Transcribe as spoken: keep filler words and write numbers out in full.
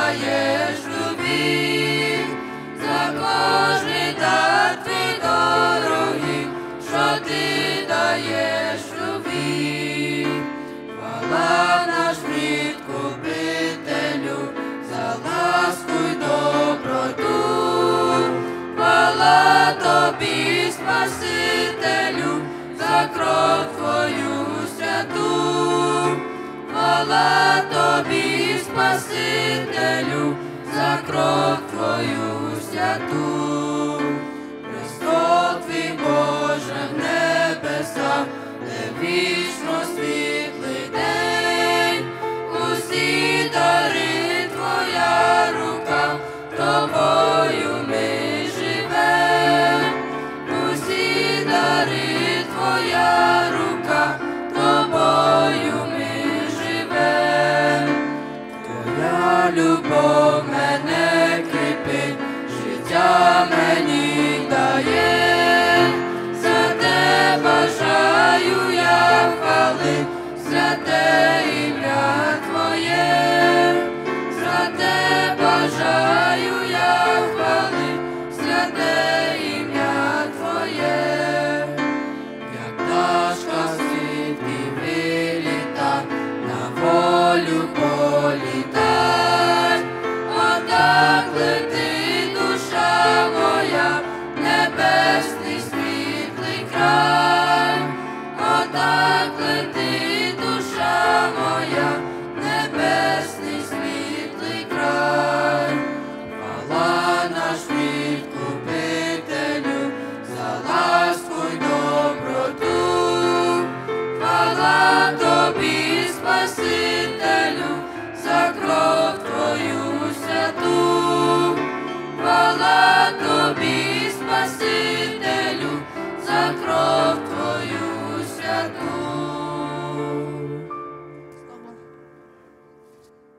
даєш любві, за кожний дар твій дорогий, що ти даєш любві. Хвала наш Відкупителю, за ласку й доброту, хвала тобі, Спасителю, за кров твою святу, хвала тобі, Спасителю, за кров твою святу. Престол твій, Боже, в небесах, де вічно світлий день, усі дари твоя рука, тобою ми живем, усі дари твоя рука, тобою ми живем. Твоя любов мене кріпить, життя мені дає, за те бажаю я хвалить святе ім'я Твоє, за те бажаю я хвалить святе ім'я Твоє. Як пташка з квітки виліта, на волю політай, отак летить душа моя, небесний світлий край, отак летить душа моя, небесний світлий край. Хвала наш Відкупителю, за ласку й доброту, хвала тобі, Спасителю, за кров твою святу, хвала тобі, Спасителю, за кров